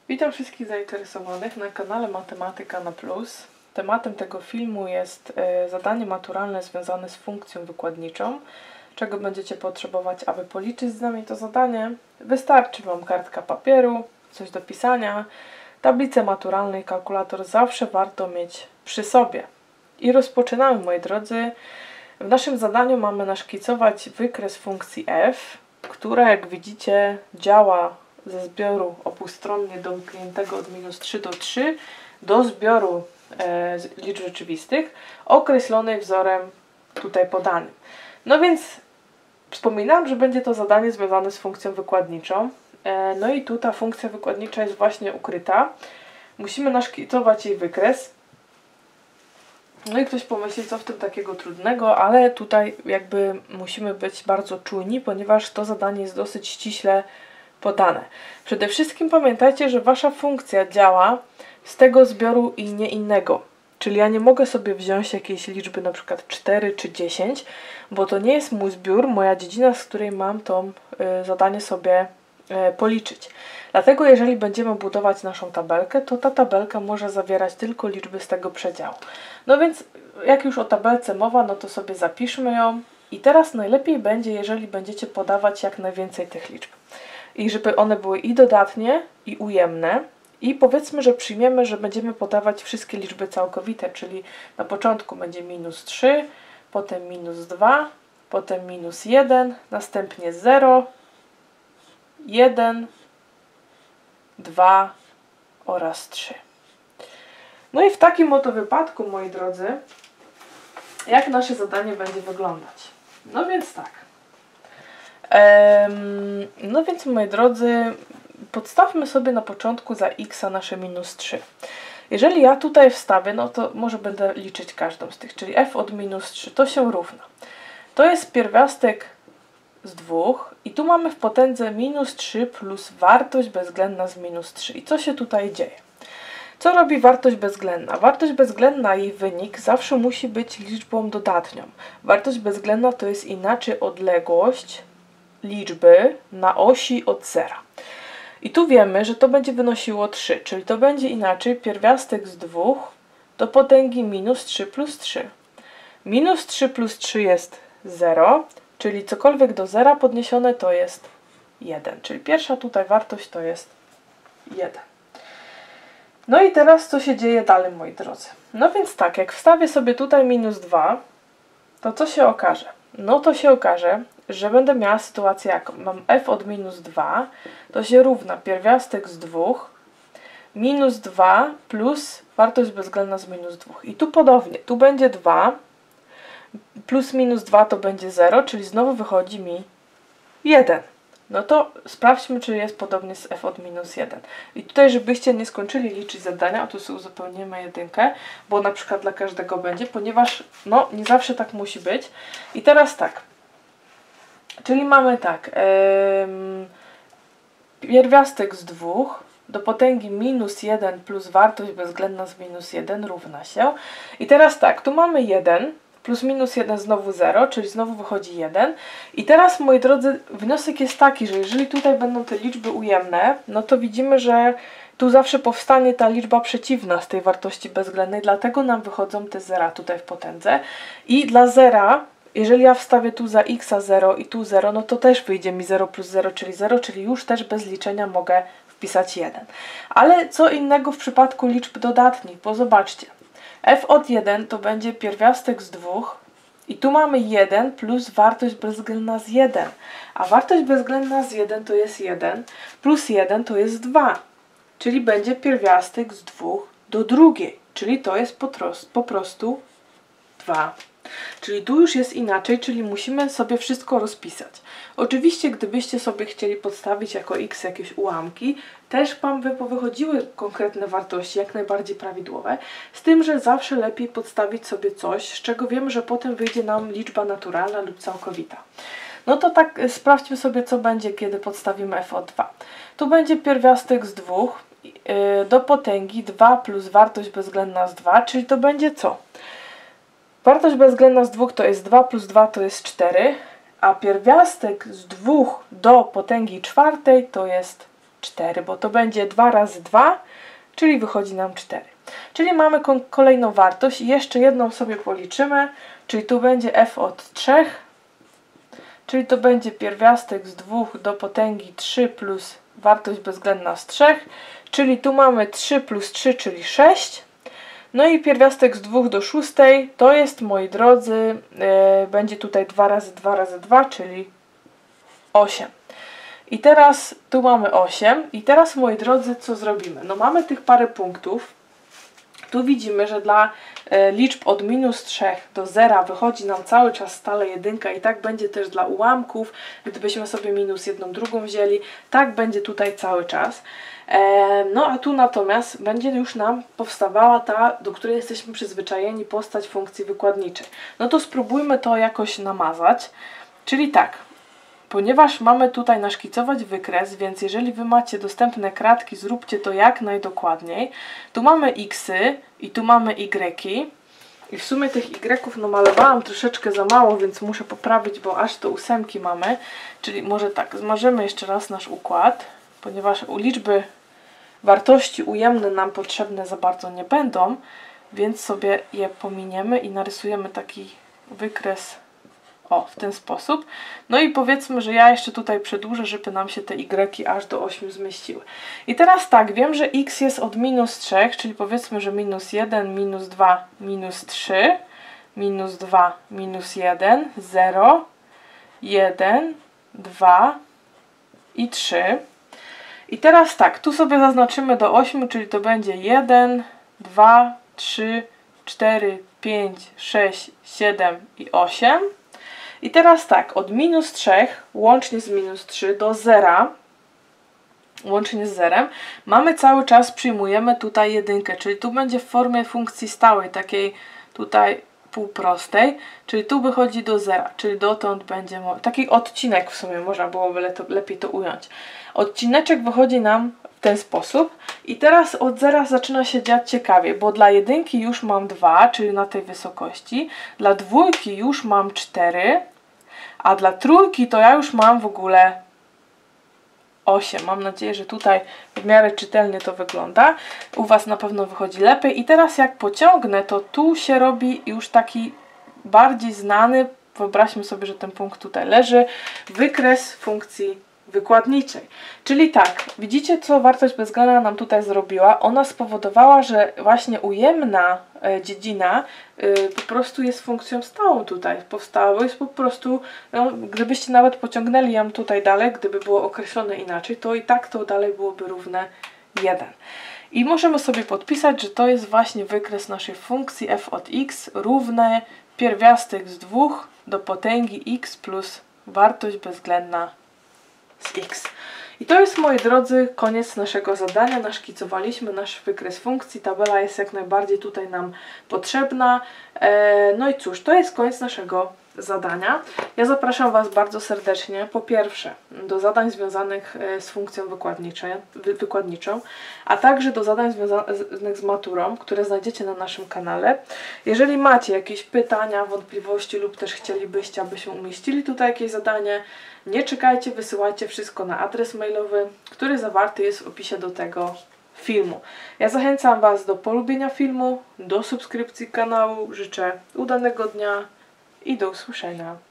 Witam wszystkich zainteresowanych na kanale Matematyka na Plus. Tematem tego filmu jest zadanie maturalne związane z funkcją wykładniczą. Czego będziecie potrzebować, aby policzyć z nami to zadanie? Wystarczy Wam kartka papieru, coś do pisania. Tablicę maturalną i kalkulator zawsze warto mieć przy sobie. I rozpoczynamy, moi drodzy. W naszym zadaniu mamy naszkicować wykres funkcji f, która, jak widzicie, działa ze zbioru obustronnie domkniętego od -3 do 3 do zbioru liczb rzeczywistych określonej wzorem tutaj podanym. No więc wspominałam, że będzie to zadanie związane z funkcją wykładniczą. No i tu ta funkcja wykładnicza jest właśnie ukryta. Musimy naszkicować jej wykres. No i ktoś pomyśli, co w tym takiego trudnego, ale tutaj jakby musimy być bardzo czujni, ponieważ to zadanie jest dosyć ściśle podane. Przede wszystkim pamiętajcie, że Wasza funkcja działa z tego zbioru i nie innego. Czyli ja nie mogę sobie wziąć jakiejś liczby, na przykład 4 czy 10, bo to nie jest mój zbiór, moja dziedzina, z której mam to zadanie sobie policzyć. Dlatego jeżeli będziemy budować naszą tabelkę, to ta tabelka może zawierać tylko liczby z tego przedziału. No więc jak już o tabelce mowa, no to sobie zapiszmy ją. I teraz najlepiej będzie, jeżeli będziecie podawać jak najwięcej tych liczb. I żeby one były i dodatnie, i ujemne. I powiedzmy, że przyjmiemy, że będziemy podawać wszystkie liczby całkowite, czyli na początku będzie -3, potem -2, potem -1, następnie 0, 1, 2 oraz 3. No i w takim oto wypadku, moi drodzy, jak nasze zadanie będzie wyglądać? No więc tak. No więc, moi drodzy, podstawmy sobie na początku za x nasze -3. Jeżeli ja tutaj wstawię, no to może będę liczyć każdą z tych, czyli f od -3, to się równa. To jest pierwiastek z 2 i tu mamy w potędze -3 plus wartość bezwzględna z -3. I co się tutaj dzieje? Co robi wartość bezwzględna? Wartość bezwzględna, jej wynik zawsze musi być liczbą dodatnią. Wartość bezwzględna to jest inaczej odległość liczby na osi od zera. I tu wiemy, że to będzie wynosiło 3, czyli to będzie inaczej pierwiastek z 2 do potęgi -3 plus 3. -3 plus 3 jest 0, czyli cokolwiek do zera podniesione to jest 1. Czyli pierwsza tutaj wartość to jest 1. No i teraz co się dzieje dalej, moi drodzy? No więc tak, jak wstawię sobie tutaj -2, to co się okaże? No to się okaże, że będę miała sytuację jaką? Mam f od -2, to się równa pierwiastek z 2, -2 plus wartość bezwzględna z -2. I tu podobnie, tu będzie 2, plus -2 to będzie 0, czyli znowu wychodzi mi 1. No to sprawdźmy, czy jest podobnie z f od -1. I tutaj, żebyście nie skończyli liczyć zadania, a tu sobie uzupełnimy jedynkę, bo na przykład dla każdego będzie, ponieważ no nie zawsze tak musi być. I teraz tak, czyli mamy tak, pierwiastek z 2 do potęgi -1 plus wartość bezwzględna z -1 równa się. I teraz tak, tu mamy 1, plus -1 znowu 0, czyli znowu wychodzi 1. I teraz, moi drodzy, wniosek jest taki, że jeżeli tutaj będą te liczby ujemne, no to widzimy, że tu zawsze powstanie ta liczba przeciwna z tej wartości bezwzględnej, dlatego nam wychodzą te zera tutaj w potędze. I dla zera, jeżeli ja wstawię tu za x 0 i tu 0, no to też wyjdzie mi 0 plus 0, czyli już też bez liczenia mogę wpisać 1. Ale co innego w przypadku liczb dodatnich, bo zobaczcie. f od 1 to będzie pierwiastek z 2 i tu mamy 1 plus wartość bezwzględna z 1. A wartość bezwzględna z 1 to jest 1 plus 1 to jest 2. Czyli będzie pierwiastek z 2 do drugiej. Czyli to jest po prostu 2. Czyli tu już jest inaczej, czyli musimy sobie wszystko rozpisać. Oczywiście, gdybyście sobie chcieli podstawić jako x jakieś ułamki, też Wam by wychodziły konkretne wartości, jak najbardziej prawidłowe, z tym, że zawsze lepiej podstawić sobie coś, z czego wiemy, że potem wyjdzie nam liczba naturalna lub całkowita. No to tak sprawdźmy sobie, co będzie, kiedy podstawimy f od 2. Tu będzie pierwiastek z 2 do potęgi 2 plus wartość bezwzględna z 2, czyli to będzie co? Wartość bezwzględna z 2 to jest 2 plus 2 to jest 4, a pierwiastek z 2 do potęgi 4 to jest 4, bo to będzie 2 razy 2, czyli wychodzi nam 4. Czyli mamy kolejną wartość i jeszcze jedną sobie policzymy, czyli tu będzie f od 3, czyli to będzie pierwiastek z 2 do potęgi 3 plus wartość bezwzględna z 3, czyli tu mamy 3 plus 3, czyli 6. No i pierwiastek z 2 do 6 to jest, moi drodzy, będzie tutaj 2 razy 2 razy 2, czyli 8. I teraz tu mamy 8 i teraz, moi drodzy, co zrobimy? No mamy tych parę punktów. Tu widzimy, że dla liczb od -3 do 0 wychodzi nam cały czas stale 1 i tak będzie też dla ułamków, gdybyśmy sobie -1 drugą wzięli, tak będzie tutaj cały czas. No a tu natomiast będzie już nam powstawała ta, do której jesteśmy przyzwyczajeni, postać funkcji wykładniczej. No to spróbujmy to jakoś namazać, czyli tak. Ponieważ mamy tutaj naszkicować wykres, więc jeżeli Wy macie dostępne kratki, zróbcie to jak najdokładniej. Tu mamy xy i tu mamy y. I w sumie tych y namalowałam troszeczkę za mało, więc muszę poprawić, bo aż to 8 mamy. Czyli może tak, zmarzymy jeszcze raz nasz układ, ponieważ liczby, wartości ujemne nam potrzebne za bardzo nie będą, więc sobie je pominiemy i narysujemy taki wykres w ten sposób. No i powiedzmy, że ja jeszcze tutaj przedłużę, żeby nam się te y aż do 8 zmieściły. I teraz tak, wiem, że x jest od -3, czyli powiedzmy, że -1, -2, -3, -2, -1, 0, 1, 2 i 3. I teraz tak, tu sobie zaznaczymy do 8, czyli to będzie 1, 2, 3, 4, 5, 6, 7 i 8. I teraz tak, od -3 łącznie z -3 do 0, łącznie z 0, mamy cały czas, przyjmujemy tutaj 1, czyli tu będzie w formie funkcji stałej, takiej tutaj półprostej, czyli tu wychodzi do 0, czyli dotąd będzie taki odcinek, w sumie można byłoby lepiej to ująć. Odcineczek wychodzi nam w ten sposób i teraz od 0 zaczyna się dziać ciekawie, bo dla 1 już mam 2, czyli na tej wysokości, dla 2 już mam 4, a dla 3 to ja już mam w ogóle 8. Mam nadzieję, że tutaj w miarę czytelnie to wygląda. U Was na pewno wychodzi lepiej. I teraz jak pociągnę, to tu się robi już taki bardziej znany, wyobraźmy sobie, że ten punkt tutaj leży, wykres funkcji wykładniczej. Czyli tak, widzicie, co wartość bezwzględna nam tutaj zrobiła? Ona spowodowała, że właśnie ujemna dziedzina po prostu jest funkcją stałą tutaj. Powstało, jest po prostu, no, gdybyście nawet pociągnęli ją tutaj dalej, gdyby było określone inaczej, to i tak to dalej byłoby równe 1. I możemy sobie podpisać, że to jest właśnie wykres naszej funkcji f od x równe pierwiastek z 2 do potęgi x plus wartość bezwzględna z x. I to jest, moi drodzy, koniec naszego zadania. Naszkicowaliśmy nasz wykres funkcji. Tabela jest jak najbardziej tutaj nam potrzebna. No i cóż, to jest koniec naszego zadania. Ja zapraszam Was bardzo serdecznie, po pierwsze, do zadań związanych z funkcją wykładniczą, a także do zadań związanych z maturą, które znajdziecie na naszym kanale. Jeżeli macie jakieś pytania, wątpliwości lub też chcielibyście, abyśmy umieścili tutaj jakieś zadanie, nie czekajcie, wysyłajcie wszystko na adres mailowy, który zawarty jest w opisie do tego filmu. Ja zachęcam Was do polubienia filmu, do subskrypcji kanału. Życzę udanego dnia i do usłyszenia.